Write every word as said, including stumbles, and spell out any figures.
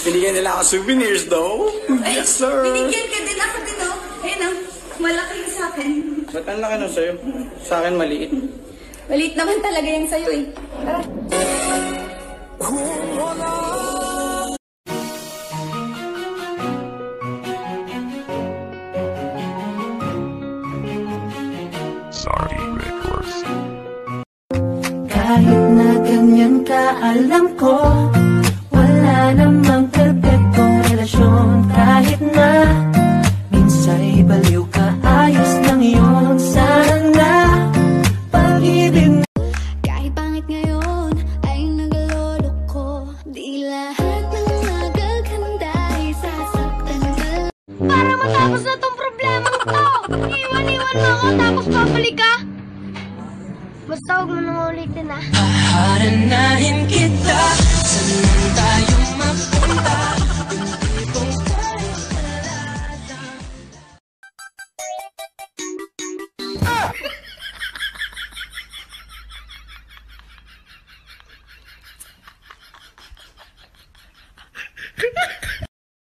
Binigyan nila ako souvenirs, though. Ay, Yes, sir. binigyan ka din ako din, oh. Ayun, oh. Malaki yung sa akin. Ba't ang laki nun sa'yo? Sa akin, maliit. Maliit naman talaga yan sa'yo, eh. Tara. Sorry, Records. Kahit na ganyan ka, alam ko wala namang perfectong relasyon. Kahit na minsa'y baliw ka, ayos lang yun. Sana pag-ibig. Kahit pangit ngayon ay nagalolo ko, di lahat ng magaganda ay sasaktan ka. Para matapos na tong problema ko, iwan-iwan mo ako tapos babalik ka. Basta huwag mo nang ulitin, ah. Paharanahin kita, saan tayo map